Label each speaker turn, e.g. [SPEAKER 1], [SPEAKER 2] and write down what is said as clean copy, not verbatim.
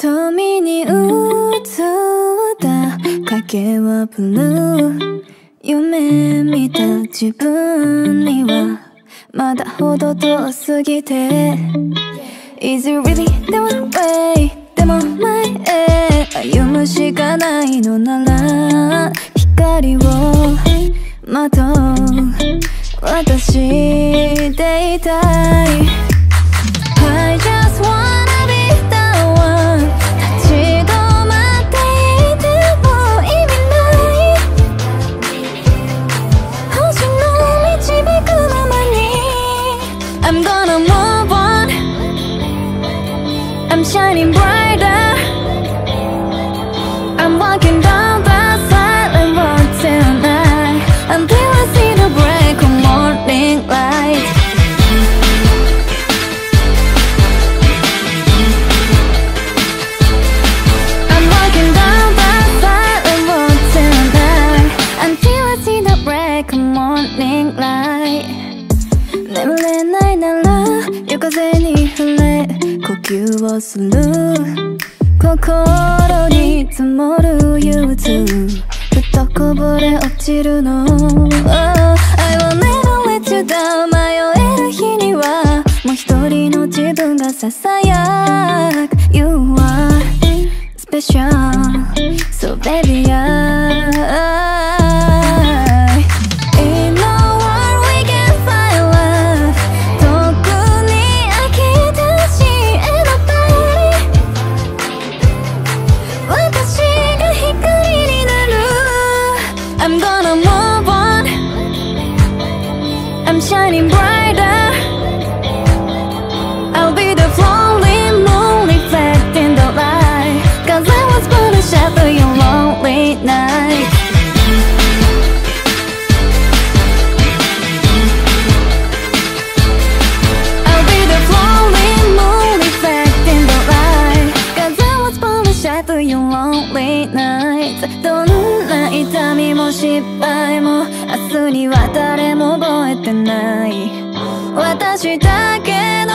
[SPEAKER 1] 瞳に映った影はブルー。夢見た自分にはまだほど遠すぎて Is it really the one way でも前へ歩むしかないのなら光をまとう私でいたい I just wanna be the one 立ち止まっていても意味ない星の導くままに I'm gonna move on I'm shining brighter I'm walking down the silent road tonight Until I see the break of morning light I'm walking down the silent road tonight Until I see the break of morning light 眠れないなら夜風に触れ呼吸をする心に積もる憂鬱ふとこぼれ落ちるの、oh, I will never let you down 迷える日にはもう一人の自分がささやく You are special So baby I In the world we can find love 特に飽きたしNobody 私が光になる I'm gonna move on I'm shining brighter I'll be the floating moon reflecting the light Cause I was born to shadow your lonely night I'll be the floating moon reflecting the light Cause I was born to shadow your lonely night どんな痛みも失敗も明日には誰も覚えてない私だけの